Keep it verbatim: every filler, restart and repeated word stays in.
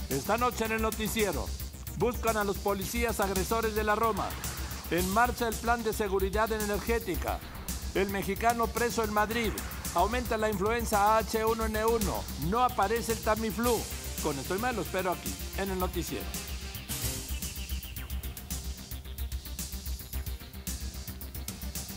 Esta noche en el noticiero, buscan a los policías agresores de la Roma. En marcha el plan de seguridad energética. El mexicano preso en Madrid. Aumenta la influenza H uno N uno. No aparece el Tamiflu. Con esto y más lo espero aquí, en el noticiero.